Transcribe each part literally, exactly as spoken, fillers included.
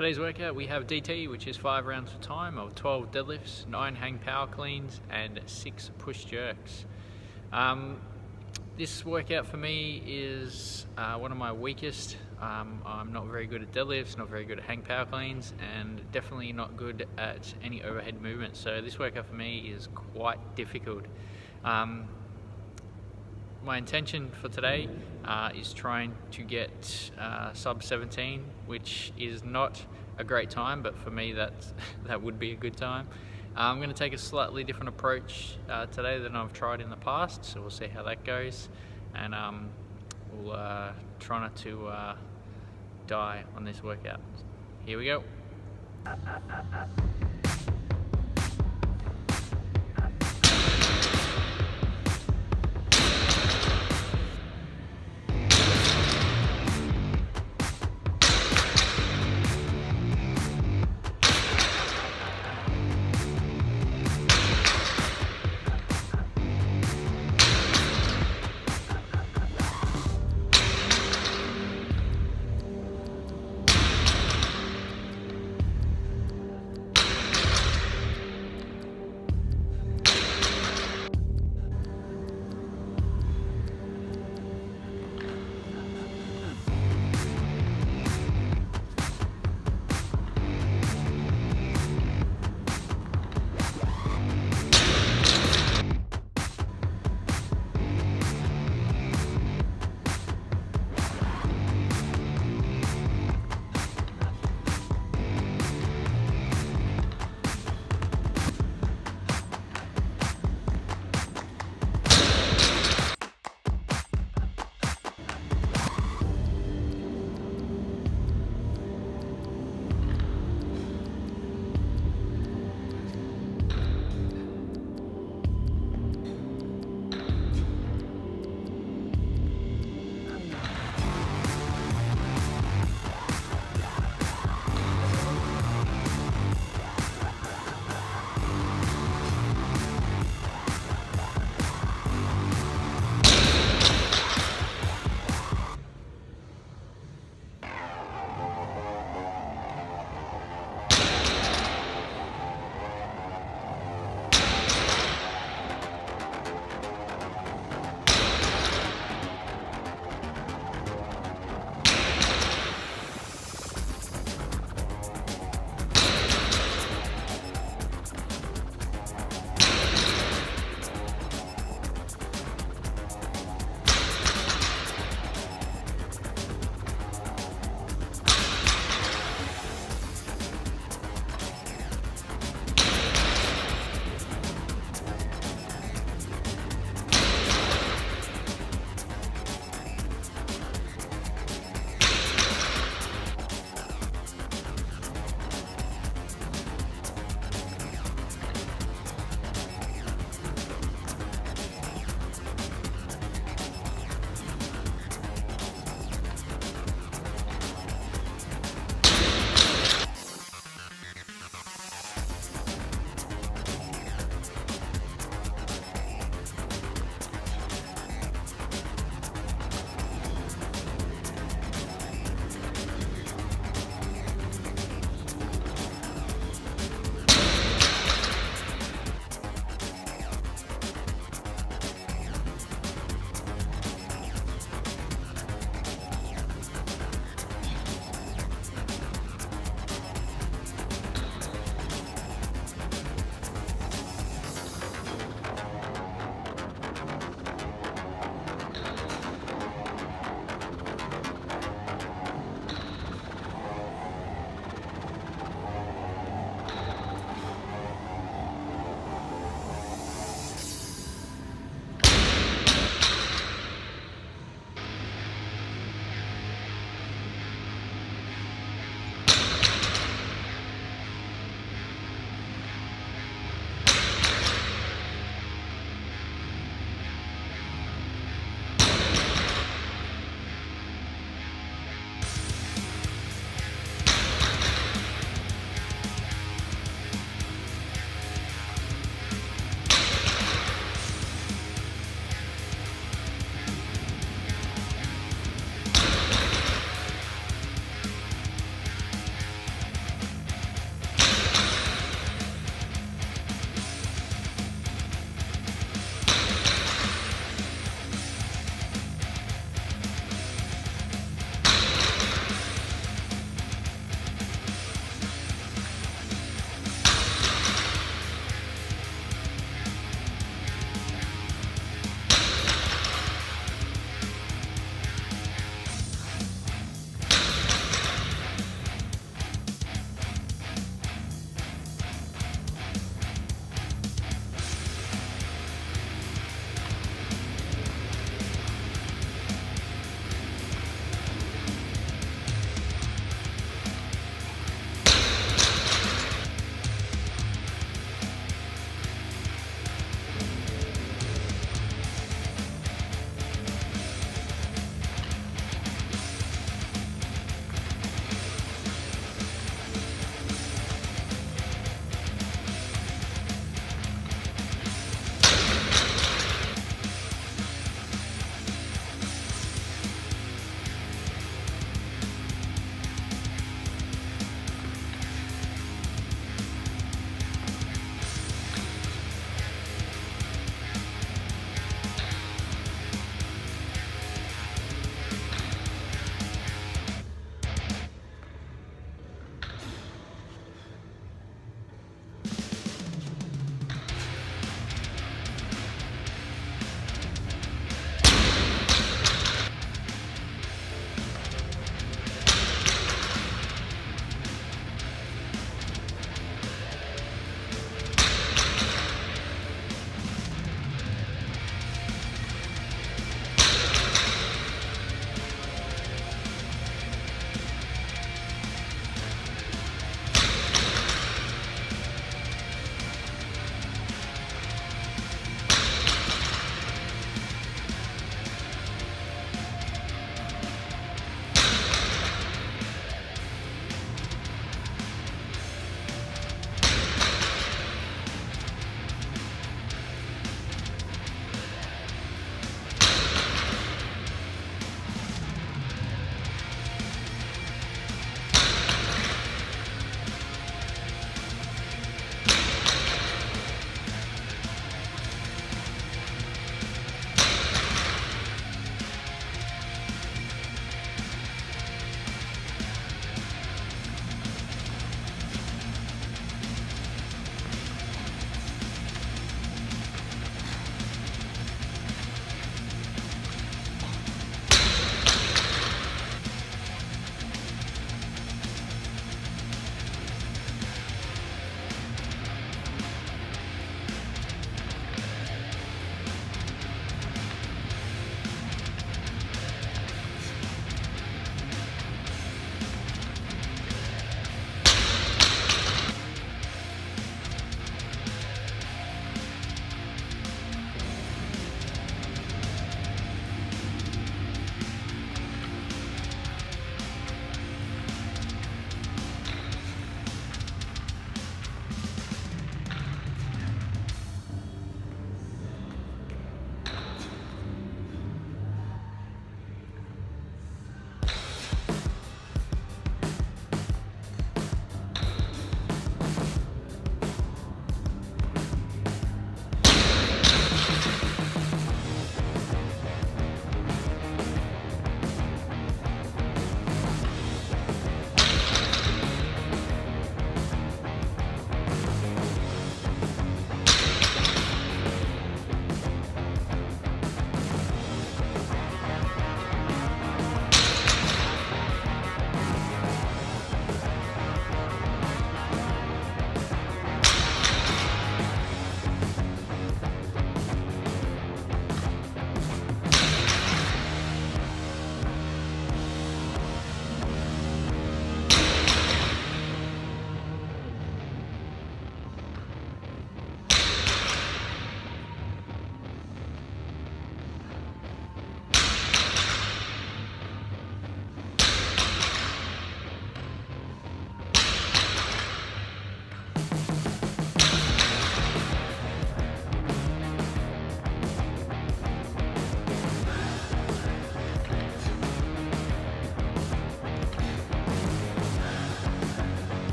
today's workout we have D T, which is five rounds of time of twelve deadlifts, nine hang power cleans and six push jerks. Um, this workout for me is uh, one of my weakest. Um, I'm not very good at deadlifts, not very good at hang power cleans, and definitely not good at any overhead movements. So this workout for me is quite difficult. Um, my intention for today uh, is trying to get uh, sub seventeen, which is not a great time, but for me that that would be a good time. Uh, I'm going to take a slightly different approach uh, today than I've tried in the past, so we'll see how that goes, and um, we'll uh, try not to uh, die on this workout. Here we go.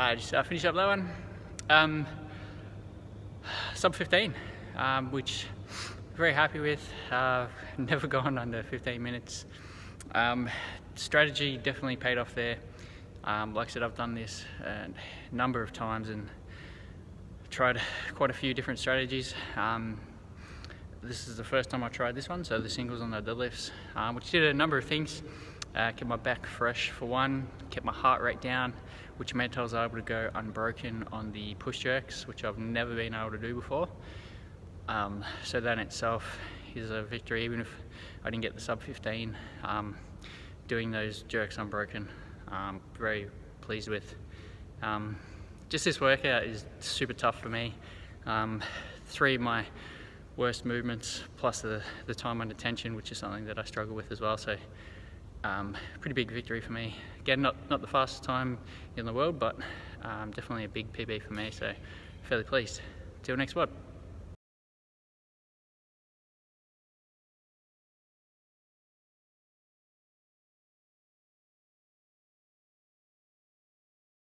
uh, just uh, finish up that one. Um, sub fifteen, um, which I'm very happy with. Uh, never gone under fifteen minutes. Um, strategy definitely paid off there. Um, like I said, I've done this a number of times and tried quite a few different strategies. Um, this is the first time I tried this one, so the singles on the deadlifts, um, which did a number of things. Uh, kept my back fresh for one, kept my heart rate down, which meant I was able to go unbroken on the push jerks, which I've never been able to do before. Um, so that in itself is a victory, even if I didn't get the sub fifteen. Um, doing those jerks unbroken, um, very pleased with. Um, just this workout is super tough for me. Um, three of my worst movements, plus the, the time under tension, which is something that I struggle with as well. So um, pretty big victory for me. Again, not, not the fastest time in the world, but um, definitely a big P B for me, so fairly pleased. Till next one.